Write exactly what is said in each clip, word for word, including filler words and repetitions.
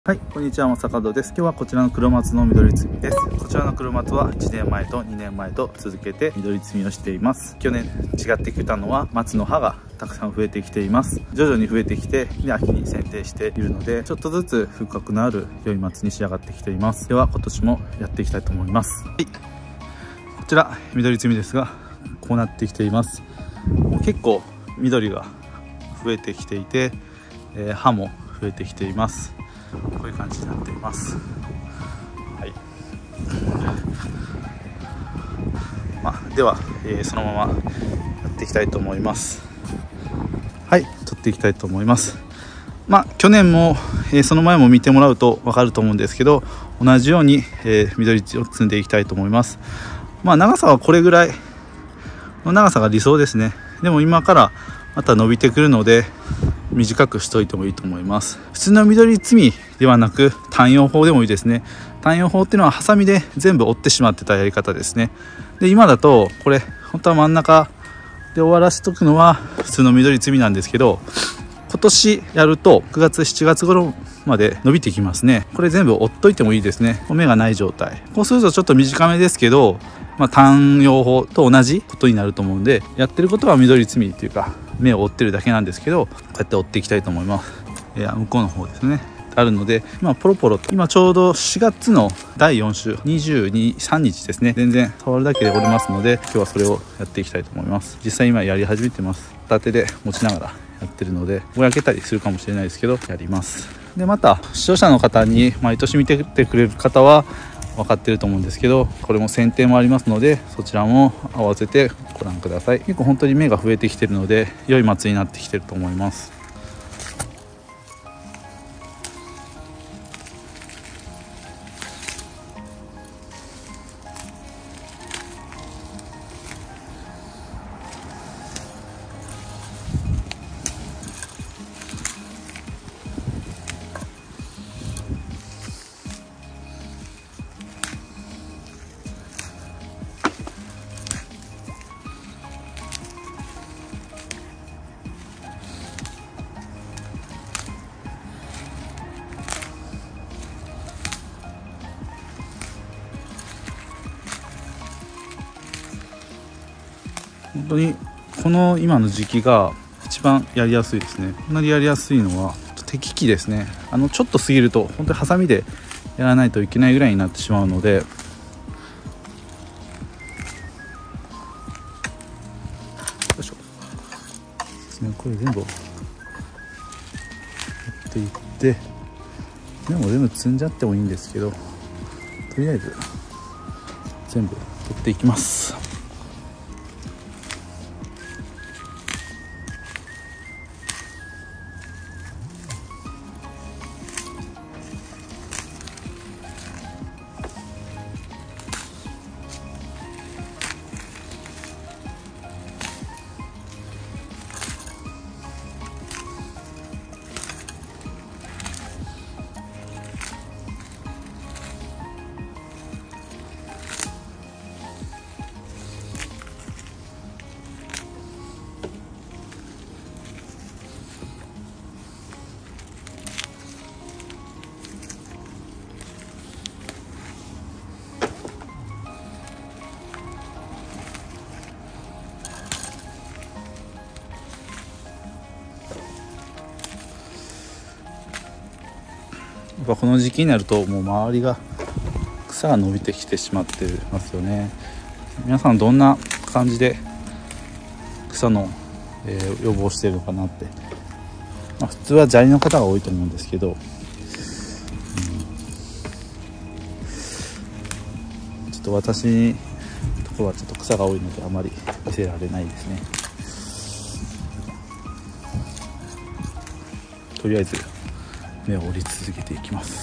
はい、こんにちは、正門です。今日はこちらの黒松の緑摘みです。こちらの黒松はいちねんまえとにねんまえと続けて緑摘みをしています。去年違ってきたのは松の葉がたくさん増えてきています。徐々に増えてきて、で秋に剪定しているので、ちょっとずつ風格のある良い松に仕上がってきています。では今年もやっていきたいと思います。はい、こちら緑摘みですが、こうなってきています。結構緑が増えてきていて、えー、葉も増えてきています。こういう感じになっています。はい。まあ、では、えー、そのままやっていきたいと思います。はい、取っていきたいと思います。まあ、去年も、えー、その前も見てもらうと分かると思うんですけど、同じように、えー、緑を摘んでいきたいと思います。まあ、長さはこれぐらいの長さが理想ですね。でも今からまた伸びてくるので、短くしといてもいいと思います。普通の緑摘みではなく単葉法でもいいですね。単葉法っていうのはハサミで全部折ってしまってたやり方ですね。で今だとこれ本当は真ん中で終わらせとくのは普通の緑摘みなんですけど、今年やるとくがつしちがつ頃まで伸びてきますね。これ全部折っといてもいいですね。芽がない状態。こうするとちょっと短めですけど、まあ、単葉法と同じことになると思うんで、やってることは緑摘みっていうか芽を折ってるだけなんですけど、こうやって折っていきたいと思います。いや向こうの方ですねあるので、まあ、ポロポロと今ちょうどしがつのだいよん週にじゅうに、さんにちですね。全然触るだけで折れますので、今日はそれをやっていきたいと思います。実際今やり始めてます。片手で持ちながらやってるのでぼやけたりするかもしれないですけど、やります。でまた視聴者の方に毎年見ててくれる方は分かってると思うんですけど、これも剪定もありますので、そちらも合わせてご覧ください。結構本当に芽が増えてきてるので良い松になってきてると思います。本当にこの今の時期が一番やりやすいですね。こんなにやりやすいのは適期ですね。あのちょっと過ぎると本当にハサミでやらないといけないぐらいになってしまうので、よいしょですね、これ全部やっていって、でも全部積んじゃってもいいんですけど、とりあえず全部取っていきます。やっぱこの時期になるともう周りが草が伸びてきてしまってますよね。皆さんどんな感じで草の、えー、予防しているのかなって、まあ、普通は砂利の方が多いと思うんですけど、うん、ちょっと私のところはちょっと草が多いのであまり見せられないですね。とりあえず芽を折り続けていきます。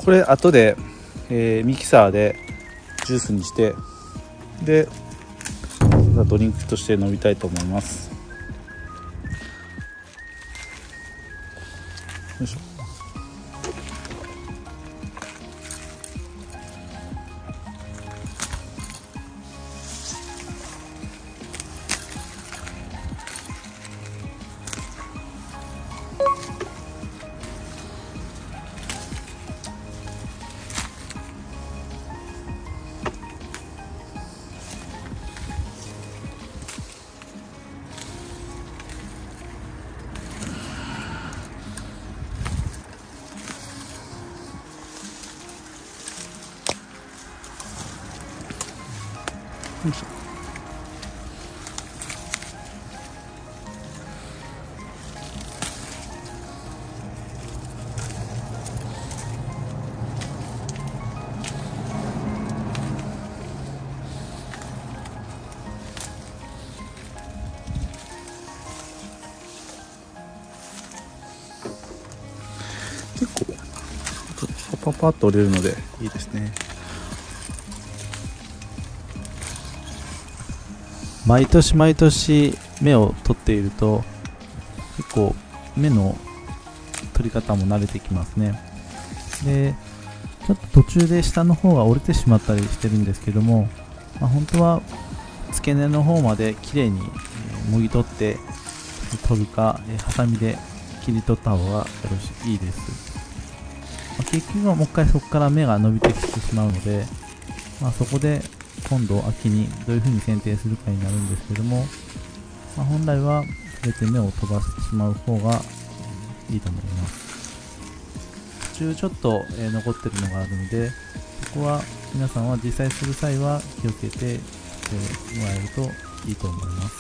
これ後で、えー、ミキサーでジュースにしてでドリンクとして飲みたいと思います。よいしょ。よいしょ。結構パパパッと折れるのでいいですね。 毎年毎年芽を取っていると結構芽の取り方も慣れてきますね。でちょっと途中で下の方が折れてしまったりしてるんですけども、まあ、本当は付け根の方まできれいにもぎ取って取るかハサミで切り取った方がよろしいいです。まあ、結局はもう一回そこから芽が伸びてきてしまうので、まあ、そこで今度秋にどういう風に剪定するかになるんですけども、まあ、本来は全て芽を飛ばしてしまう方がいいと思います。途中ちょっと、えー、残ってるのがあるので、そこは皆さんは実際する際は気をつけてしてもらえるといいと思います。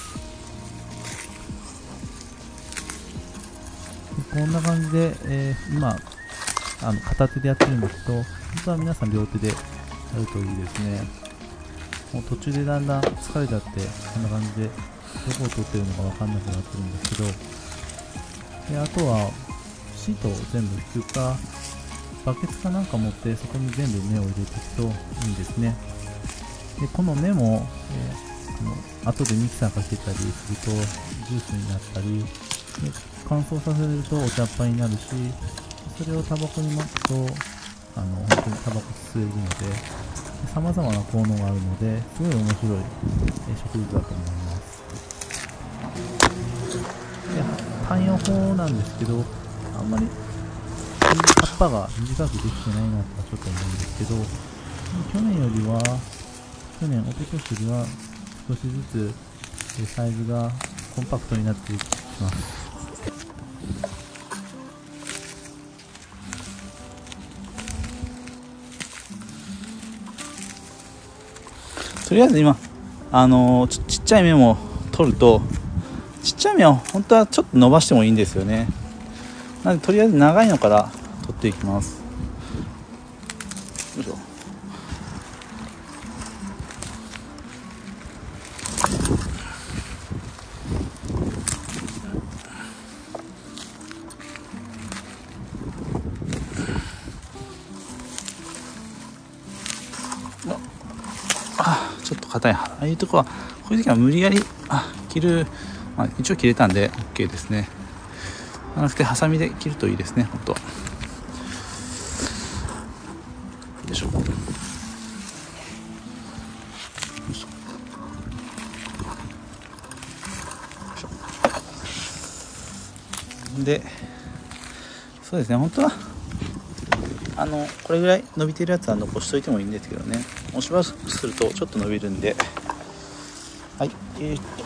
こんな感じで、えー、今あの片手でやってるんですけど、本当は皆さん両手でやるといいですね。もう途中でだんだん疲れちゃって、こんな感じでどこを取ってるのか分かんなくなってるんですけど、であとはシートを全部引くかバケツかなんか持ってそこに全部芽を入れていくといいんですね。でこの芽も、えー、あの後でミキサーかけたりするとジュースになったりで乾燥させるとお茶っ葉になるし、それをタバコに巻くとあの本当にタバコ吸えるので様々な効能があるので、すごい面白い植物だと思います。で観葉法なんですけど、あんまり葉っぱが短くできてないなとはちょっと思うんですけど、去年よりは、去年、一昨年よりは少しずつサイズがコンパクトになっていきます。 とりあえず今あのー、ち, ちっちゃい芽も取ると、ちっちゃい芽を本当はちょっと伸ばしてもいいんですよね。なのでとりあえず長いのから取っていきます。よいしょ。あ、ちょっと硬い。ああいうとこはこういう時は無理やりあ切る、まあ、一応切れたんで OK ですね。じゃなくてハサミで切るといいですね。本当は。よいしょ。よいしょ。で、そうですね。本当はあのこれぐらい伸びてるやつは残しといてもいいんですけどね。もしばらくするとちょっと伸びるんで、はい、えー、っと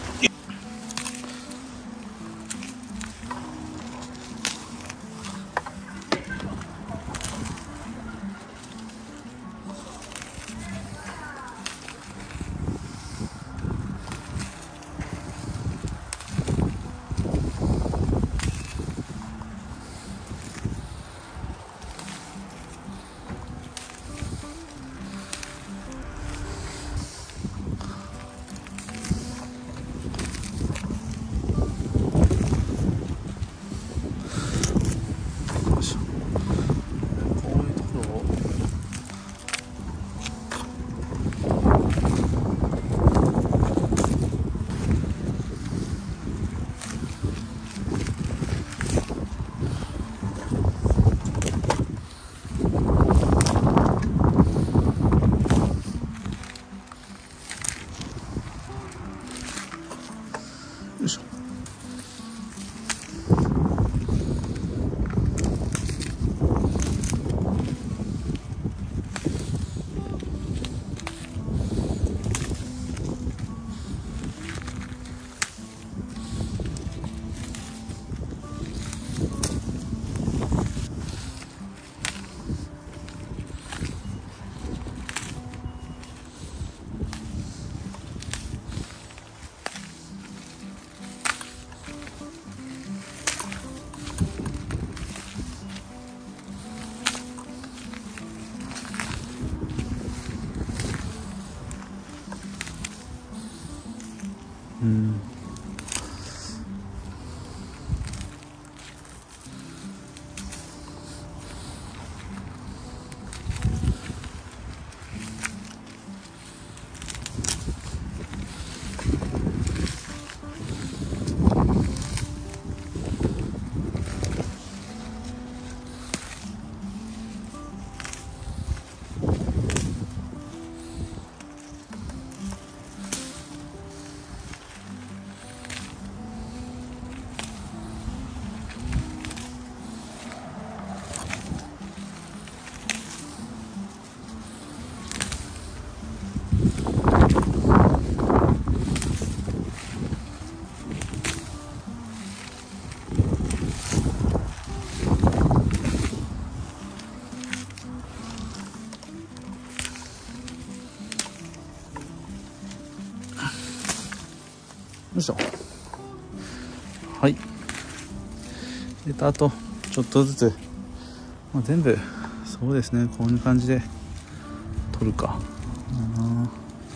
いしょ。はい。であとちょっとずつ、まあ、全部そうですね、こういう感じで取るか。うん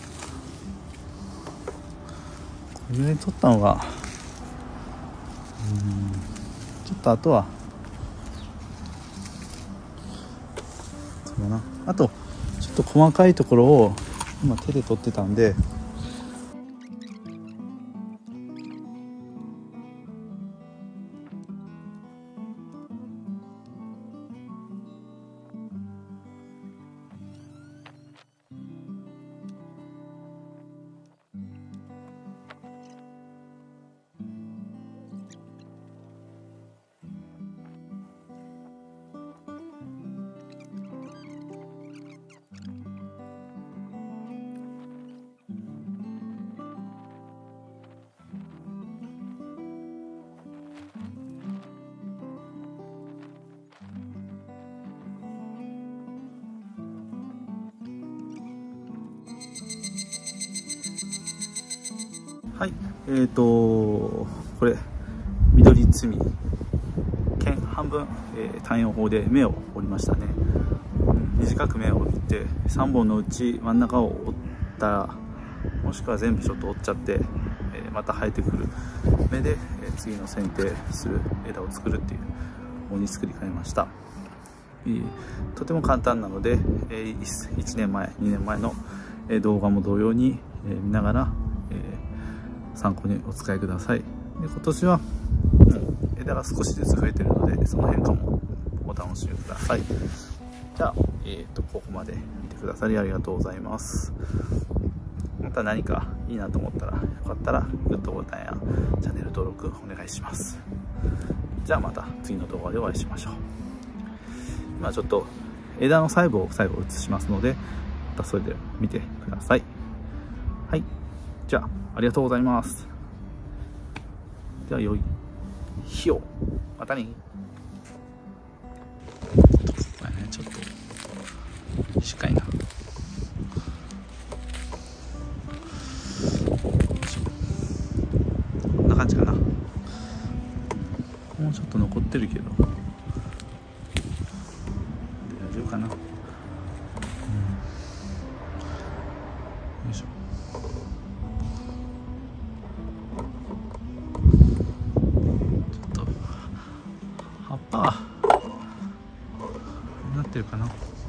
これで取ったのが、うんちょっとあとはそうだな、あとちょっと細かいところを今手で取ってたんで、はい、えーとこれ緑摘み剣半分、えー、単葉法で目を折りましたね。短く目を折ってさんぼんのうち真ん中を折ったら、もしくは全部ちょっと折っちゃって、えー、また生えてくる目で、えー、次の剪定する枝を作るっていう方に作り変えました。えー、とても簡単なので、えー、いちねんまえにねんまえの、えー、動画も同様に、えー、見ながら、えー、参考にお使いください。で今年は、うん、枝が少しずつ増えているので、その変化もお楽しみください。じゃあ、えー、とここまで見てくださりありがとうございます。また何かいいなと思ったら、よかったらグッドボタンやチャンネル登録お願いします。じゃあまた次の動画でお会いしましょう。今ちょっと枝の細部を最後映しますので、またそれで見てください。はい、じゃあありがとうございます。では良い日を。またね。これね、ちょっと短いな。こんな感じかな。もうちょっと残ってるけど大丈夫かな。うん、よいしょ。葉っぱはなってるかな。